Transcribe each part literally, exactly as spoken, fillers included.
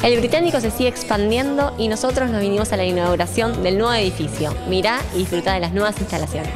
El Británico se sigue expandiendo y nosotros nos vinimos a la inauguración del nuevo edificio. Mirá y disfruta de las nuevas instalaciones.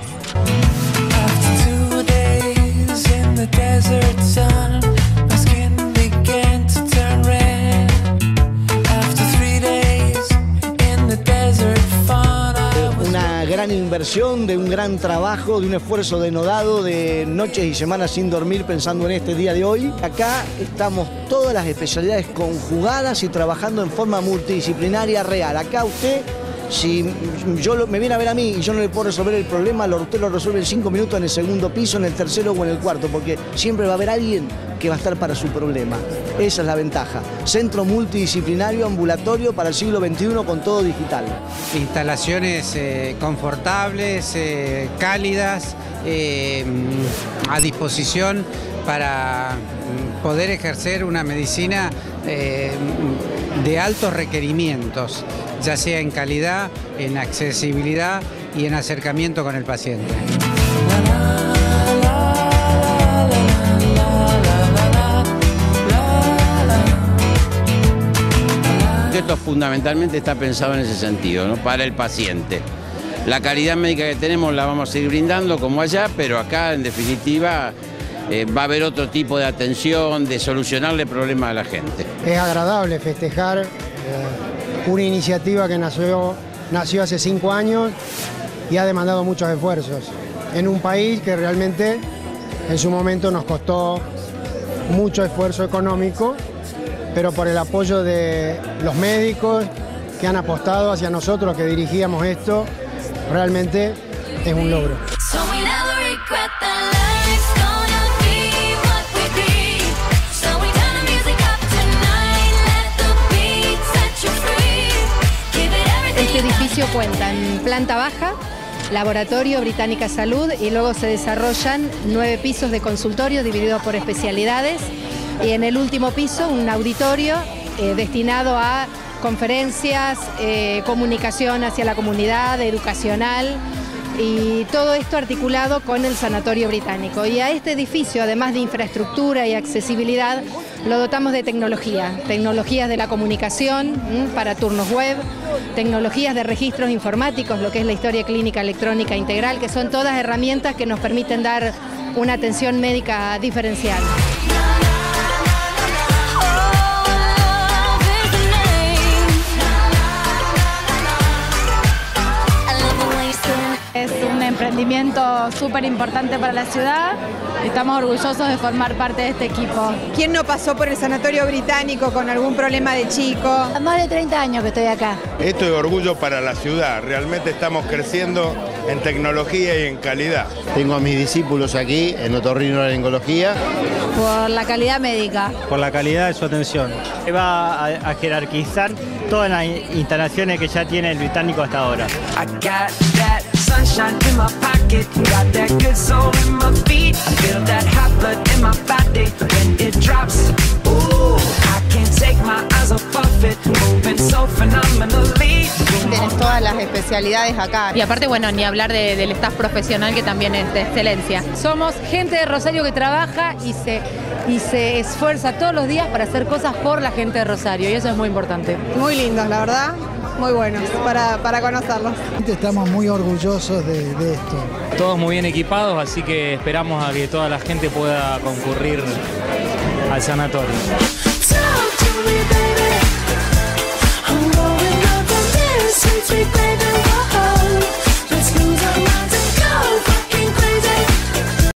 Una gran inversión, de un gran trabajo, de un esfuerzo denodado, de noches y semanas sin dormir pensando en este día de hoy. Acá estamos todas las especialidades conjugadas y trabajando en forma multidisciplinaria real. Acá usted, si yo lo, me viene a ver a mí y yo no le puedo resolver el problema, lo, usted lo resuelve en cinco minutos en el segundo piso, en el tercero o en el cuarto, porque siempre va a haber alguien que va a estar para su problema. Esa es la ventaja. Centro multidisciplinario ambulatorio para el siglo veintiuno con todo digital. Instalaciones eh, confortables, eh, cálidas, eh, a disposición para poder ejercer una medicina eh, de altos requerimientos, ya sea en calidad, en accesibilidad y en acercamiento con el paciente. Esto fundamentalmente está pensado en ese sentido, ¿no? Para el paciente. La calidad médica que tenemos la vamos a seguir brindando como allá, pero acá en definitiva eh, va a haber otro tipo de atención, de solucionarle problemas a la gente. Es agradable festejar eh, una iniciativa que nació, nació hace cinco años y ha demandado muchos esfuerzos en un país que realmente en su momento nos costó mucho esfuerzo económico, pero por el apoyo de los médicos que han apostado hacia nosotros que dirigíamos esto, realmente es un logro. Este edificio cuenta en planta baja, laboratorio, Británica Salud, y luego se desarrollan nueve pisos de consultorio divididos por especialidades. Y en el último piso, un auditorio eh, destinado a conferencias, eh, comunicación hacia la comunidad, educacional, y todo esto articulado con el Sanatorio Británico. Y a este edificio, además de infraestructura y accesibilidad, lo dotamos de tecnología, tecnologías de la comunicación ¿m? para turnos web, tecnologías de registros informáticos, lo que es la historia clínica electrónica integral, que son todas herramientas que nos permiten dar una atención médica diferencial. Es un emprendimiento súper importante para la ciudad. Estamos orgullosos de formar parte de este equipo. ¿Quién no pasó por el Sanatorio Británico con algún problema de chico? Más de treinta años que estoy acá. Esto es orgullo para la ciudad. Realmente estamos creciendo en tecnología y en calidad. Tengo a mis discípulos aquí en otorrinolaringología. Por la calidad médica. Por la calidad de su atención. Va a, a jerarquizar todas las instalaciones que ya tiene el Británico hasta ahora. Sunshine in my pocket, got that good soul in my feet. I feel that hot blood in my body when it drops. Ooh, I can't take my eyes off of it, moving so phenomenally. Tienes todas las especialidades acá. Y aparte, bueno, ni hablar de, del staff profesional que también es de excelencia. Somos gente de Rosario que trabaja y se, y se esfuerza todos los días para hacer cosas por la gente de Rosario, y eso es muy importante. Muy lindos, la verdad. Muy buenos para, para conocerlos. Estamos muy orgullosos de, de esto. Todos muy bien equipados, así que esperamos a que toda la gente pueda concurrir al sanatorio.